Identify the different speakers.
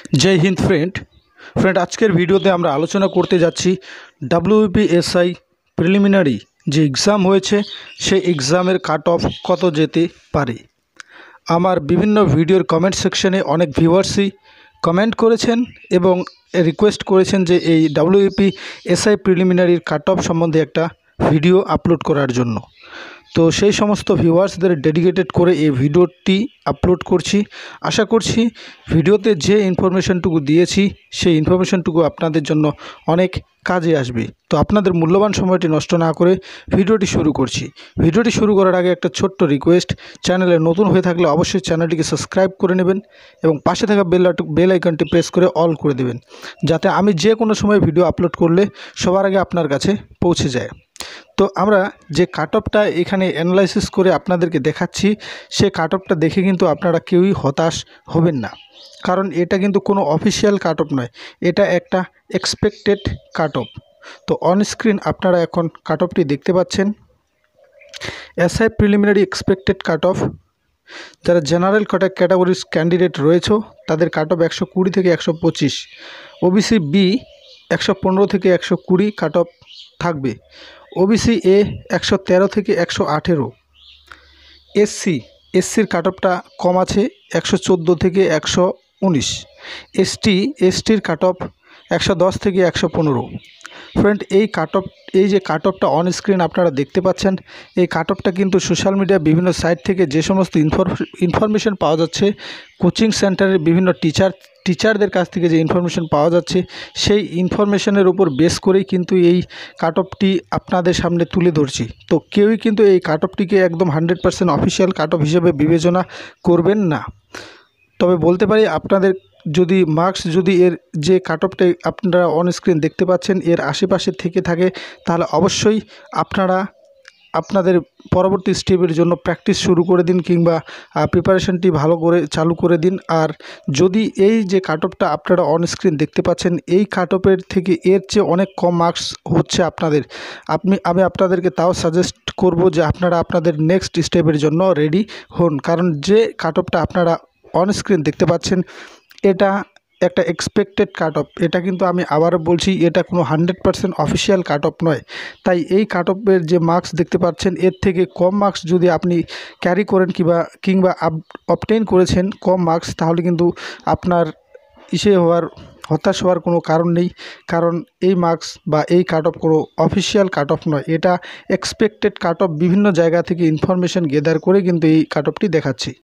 Speaker 1: जय हिंद फ्रेंड आजकेर भिडियोते आमरा आलोचना करते जाচ্ছি WBSI प्रिलिमिनारि जे एग्जाम होयेछे सेई एग्जामेर काट अफ कत जेते पारे। आमार विभिन्न भिडियोर कमेंट सेक्शने अनेक भिउयार्सई कमेंट करेछेन एबं रिक्वेस्ट करेछेन जे एई WBSI प्रिलिमिनारिर काट अफ सम्बन्धे एकटा भिडियो आपलोड करार जोन्नो। तो सेई समस्त भिउयार्सदेर डेडिकेटेड करे এই ভিডিওটি আপলোড করছি। আশা করছি ভিডিওতে যে ইনফরমেশনটুকু দিয়েছি সেই ইনফরমেশনটুকু আপনাদের জন্য অনেক কাজে আসবে। তো আপনাদের মূল্যবান সময়টি নষ্ট না করে ভিডিওটি শুরু করছি। ভিডিওটি শুরু করার আগে একটা ছোট্ট রিকোয়েস্ট, চ্যানেলে নতুন হয়ে থাকলে অবশ্যই চ্যানেলটিকে সাবস্ক্রাইব করে নেবেন এবং পাশে থাকা বেল আইকনটি প্রেস করে অল করে দেবেন, যাতে আমি যে কোনো সময় ভিডিও আপলোড করলে সবার আগে আপনার কাছে পৌঁছে যায়। তো আমরা যে কাট অফটা এখানে অ্যানালাইসিস করে আপনাদেরকে দেখাচ্ছি সে কাট অফটা দেখে কিন্তু আপনারা কেউই হতাশ হবেন না, কারণ এটা কিন্তু কোনো অফিসিয়াল কাট অফ নয়, এটা একটা এক্সপেক্টেড কাট অফ। তো অন স্ক্রিন আপনারা এখন কাট অফটি দেখতে পাচ্ছেন। SI preliminary expected cut off, যারা জেনারেল ক্যাটাগরিজ ক্যান্ডিডেট রয়েছে তাদের কাট অফ 120 থেকে 125, ওবিসি বি 115 থেকে 120 কাট অফ থাকবে, ওবিসি এ 113 থেকে 118, এসসির কাট অফটা কম আছে 114 থেকে 119, এসটির কাট অফ 110 থেকে 115। ফ্রেন্ড এই যে কাট অফটা অন স্ক্রিন আপনারা দেখতে পাচ্ছেন, এই কাট অফটা কিন্তু সোশ্যাল মিডিয়া বিভিন্ন সাইট থেকে যে সমস্ত ইনফরমেশন পাওয়া যাচ্ছে, কোচিং সেন্টারের বিভিন্ন টিচারদের কাছ থেকে যে ইনফরমেশন পাওয়া যাচ্ছে সেই ইনফরমেশনের উপর বেস করেই কিন্তু এই কাট অফটি আপনাদের সামনে তুলে ধরছি। তো কেউই কিন্তু এই কাট অফটিকে একদম 100% অফিসিয়াল কাট অফ হিসেবে বিবেচনা করবেন না। তবে বলতে পারি আপনাদের যদি মার্কস যদি এর যে কাট অফটা আপনারা অন স্ক্রিন দেখতে পাচ্ছেন এর আশেপাশে থেকে থাকে, তাহলে অবশ্যই আপনারা আপনাদের পরবর্তী স্টেপের জন্য প্র্যাকটিস শুরু করে দিন কিংবা প্রিপারেশনটি ভালো করে চালু করে দিন। আর যদি এই যে কাট অফটা আপনারা অন স্ক্রিন দেখতে পাচ্ছেন এই কাট অফের থেকে এর চেয়ে অনেক কম মার্কস হচ্ছে আপনাদের, আমি আপনাদেরকে তাও সাজেস্ট করব যে আপনারা আপনাদের নেক্সট স্টেপের জন্য রেডি হন, কারণ যে কাট অফটা আপনারা অন স্ক্রিন দেখতে পাচ্ছেন এটা একটা এক্সপেক্টেড কাট অফ। এটা কিন্তু আমি আবারও বলছি, এটা কোনো 100% অফিসিয়াল কাট অফ নয়। তাই এই কাট অফের যে মার্কস দেখতে পাচ্ছেন এর থেকে কম মার্কস যদি আপনি ক্যারি করেন কিংবা অবটেইন করেছেন কম মার্কস, তাহলে কিন্তু আপনার হতাশ হওয়ার কোনো কারণ নেই, কারণ এই মার্কস বা এই কাট অফ কোনো অফিসিয়াল কাট অফ নয়, এটা এক্সপেক্টেড কাট অফ। বিভিন্ন জায়গা থেকে ইনফরমেশন গেদার করে কিন্তু এই কাট অফটি দেখাচ্ছি।